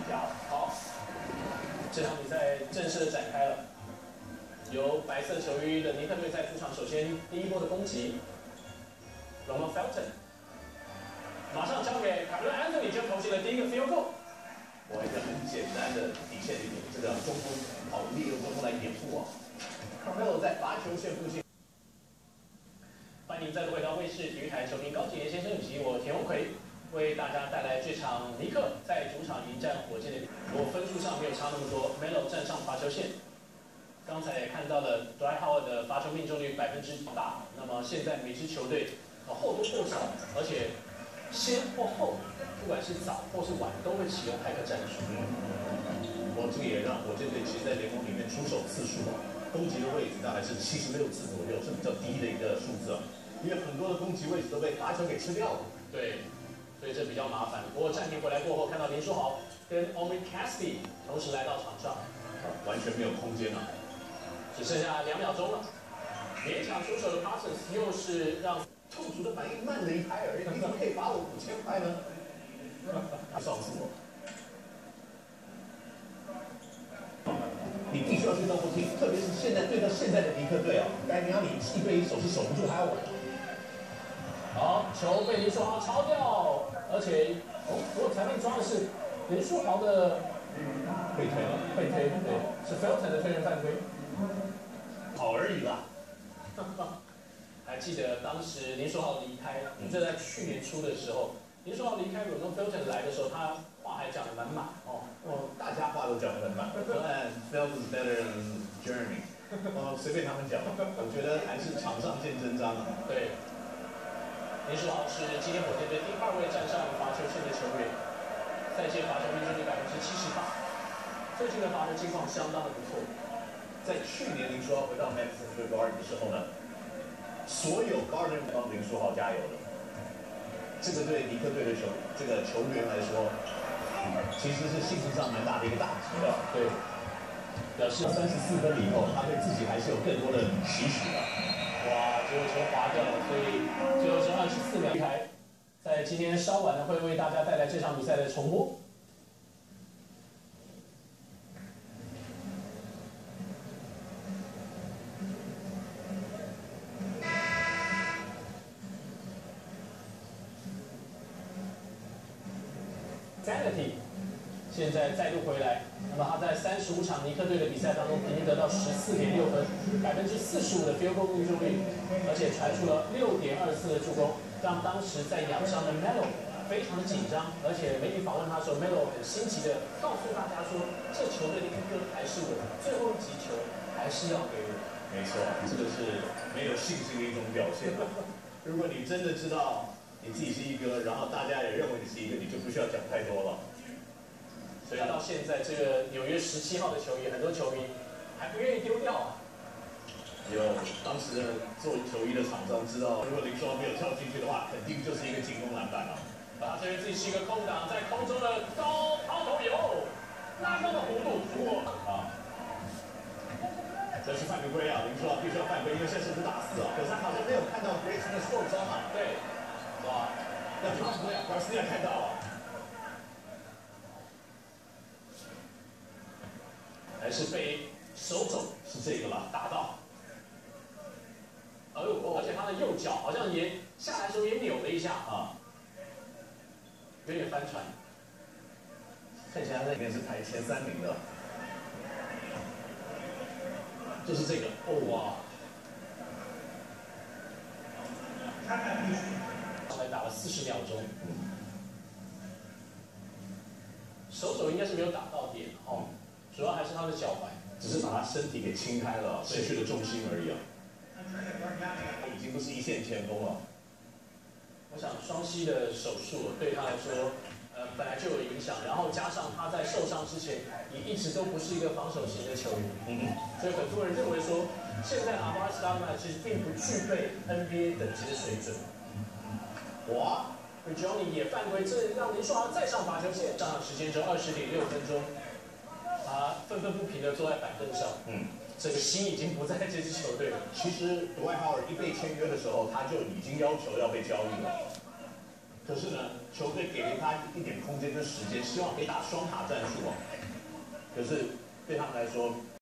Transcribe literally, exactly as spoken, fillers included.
家了。 好，这场比赛正式的展开了。由白色球衣的尼克队在主场，首先第一波的攻击 ，Ronald Felton， 马上交给卡梅伦·安东尼就投进了第一个 field goal。 我一个很简单的底线一点，这个中锋跑利用中锋来掩护啊。Carmelo 在罚球线附近。 欢迎再度回到卫视体育台，球评高景言先生以及我田鸿奎为大家带来这场尼克在主场迎战火箭的。如果分数上没有差那么多 ，Melo 站上罚球线。刚才也看到了 Dwight Howard 的罚球命中率百分之大，那么现在每支球队或多或少，而且先或后，不管是早或是晚，都会启用骇客战术。 嗯，我这个也让火箭队其实在联盟里面出手次数啊，攻击的位置大概是七十六次左右，是比较低的一个数字啊，因为很多的攻击位置都被罚球给吃掉了。 对，所以这比较麻烦。不过暂停回来过后，看到林书豪跟 Omer Cassidy 同时来到场上， 啊，完全没有空间了。 只剩下两秒钟了，勉强出手的 Parsons 又是让痛楚的反应慢了一拍而已，你怎么可以罚我五千块呢？笑死我！你必须要去 double team，特别是现在对到现在的尼克队啊，该你要你一对一守是守不住，还要我。 好，球被林书豪抄掉，而且哦，不过裁判抓的是林书豪的被推了， 被推，对，是 Felton 的推人犯规。 好而已啦。 还记得当时林书豪离开，这在去年初的时候，林书豪离开 Ronald Felton 来的时候，他话还讲得满满哦， 哦，大家话都讲得很满。但 Felton is better than Jeremy， 哦，随便他们讲，我觉得还是场上见真章啊。 对，林书豪是今天火箭队第二位站上罚球线的球员，赛季罚球命中率百分之七十八，最近的罚球情况相当的不错。 在去年林书豪回到 Madison Square Garden 的时候呢，所有 Garden 帮林书豪加油的。这个对尼克队的球这个球员来说，其实是心情上蛮大的一个打击的。 对，表示三十四分以后，他对自己还是有更多的期许的。 哇，结果球滑掉了，所以最后是二十四秒离开。在今天稍晚呢，会为大家带来这场比赛的重播。Sanity 现在再度回来，那么他在三十五场尼克队的比赛当中，平均得到十四点六分，百分之四十五的 field goal 命中率，而且传出了六点二次的助攻，让当时在养伤的 Melo 非常的紧张，而且媒体访问他的时候 ，Melo 很新奇的告诉大家说，这球队的一哥还是我，最后一击球还是要给我。 没错，这个是没有信心的一种表现。如果你真的知道你自己是一哥，然后大家也认为你是一个，你就不需要讲太多了。 所以到现在，这个纽约十七号的球衣，很多球迷还不愿意丢掉啊。 有当时的做球衣的厂商知道，如果林书豪没有跳进去的话，肯定就是一个进攻篮板了。 啊，这边自己是一个空档，在空中的高抛投有拉高的弧度，过啊。这是犯规啊！林书豪必须要犯规，因为现在是不是打四啊？可是他好像没有看到 Grayson 受伤啊。 对，哇， 要犯规啊 ！Garcia 看到了。 还是被手肘是这个吧？ 打到。哎呦，而且他的右脚好像也下来的时候也扭了一下啊，有点翻船。 看起来那里面是排前三名的。就是这个，哦哇！ 上来打了四十秒钟，手肘应该是没有打到点哦，主要还是他的脚踝， 只是把他身体给清开了，失去了重心而已啊。已经不是一线前锋了。 我想双膝的手术对他来说，呃，本来就有影响，然后加上他在受伤之前也一直都不是一个防守型的球员，嗯，所以很多人认为说，现在阿巴斯达曼其实并不具备 N B A 等级的水准。哇 ，Johnny 也犯规，这让林书豪再上罚球线，上场时间只有二十点六分钟，他愤愤不平的坐在板凳上，嗯，这个心已经不在这支球队了。 其实 Dwight Howard 一被签约的时候，他就已经要求要被交易了。 可是呢，球队给了他一点空间跟时间，希望可以打双塔战术哦。可是对他们来说，